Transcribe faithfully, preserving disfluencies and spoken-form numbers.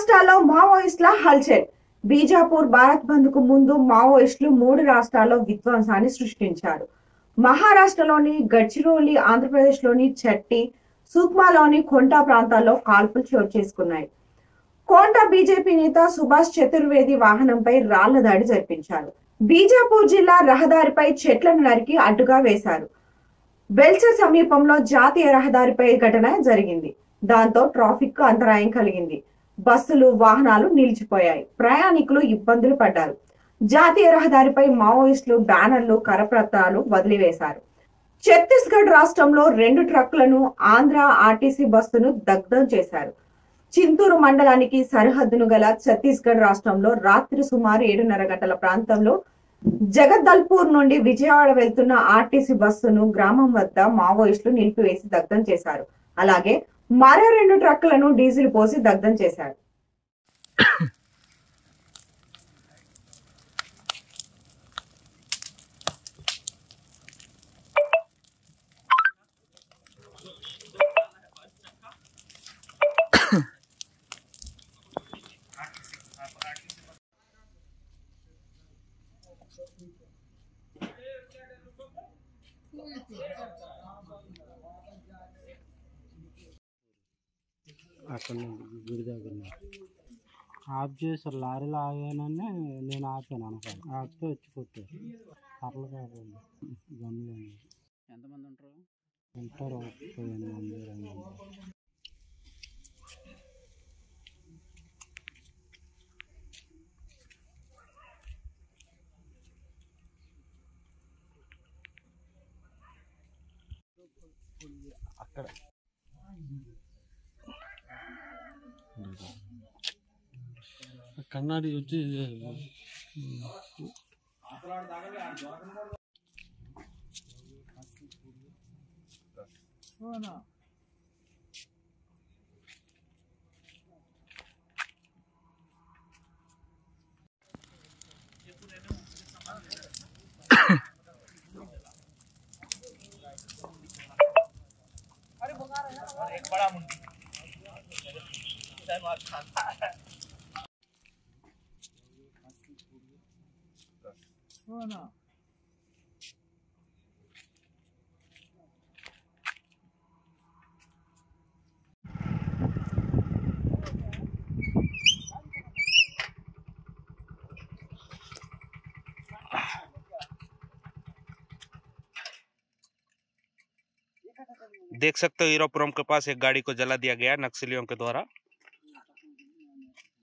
రాష్ట్రాల్లో మావోయిస్టుల హల్చల్. బీజాపూర్ భారత్ బంద్ కు ముందు మావోయిస్టులు మూడు రాష్ట్రాల్లో విధ్వంసాన్ని సృష్టించారు. మహారాష్ట్రలోని గడ్చిరోలి, ఆంధ్రప్రదేశ్లోని చట్టి, సుక్మాలోని కొంటా ప్రాంతాల్లో కాల్పులు చోటు చేసుకున్నాయి. కోంటా బీజేపీ నేత సుభాష్ చతుర్వేది వాహనంపై రాళ్ల దాడి జరిపించారు. బీజాపూర్ జిల్లా రహదారిపై చెట్లను నరికి అడ్డుగా వేశారు. బెల్చర్ సమీపంలో జాతీయ రహదారిపై ఘటన జరిగింది. దాంతో ట్రాఫిక్ కు అంతరాయం కలిగింది. బస్సులు, వాహనాలు నిలిచిపోయాయి. ప్రయాణికులు ఇబ్బందులు పడ్డారు. జాతీయ రహదారిపై మావోయిస్టులు బ్యానర్లు, కరపత్రాలు వదిలివేశారు. ఛత్తీస్గఢ్ రాష్ట్రంలో రెండు ట్రక్కులను, ఆంధ్ర ఆర్టీసీ బస్సును దగ్ధం చేశారు. చింతూరు మండలానికి సరిహద్దును గల ఛత్తీస్గఢ్ రాష్ట్రంలో రాత్రి సుమారు ఏడున్నర గంటల ప్రాంతంలో జగద్దల్పూర్ నుండి విజయవాడ వెళ్తున్న ఆర్టీసీ బస్సును గ్రామం వద్ద మావోయిస్టులు నిలిపివేసి దగ్ధం చేశారు. అలాగే మరో రెండు ట్రక్కులను డీజిల్ పోసి దగ్ధం చేశారు. అక్కడ గుడి దగ్గర ఆఫ్ చేశారు. లారీలు ఆగానని నేను ఆపాను అనుకోను. ఆపితే వచ్చి కొట్టారు. కర్రలు కాకుండా గమ్ములు. ఎంతమంది ఉంటారు? ఉంటారు పదిహేను మంది ఇరవై మంది. అక్కడ కన్నాడి వచ్చి एक बड़ा मुंडी देख सकते हो हीरोपुरम के पास एक गाड़ी को जला दिया गया नक्सलियों के द्वारा।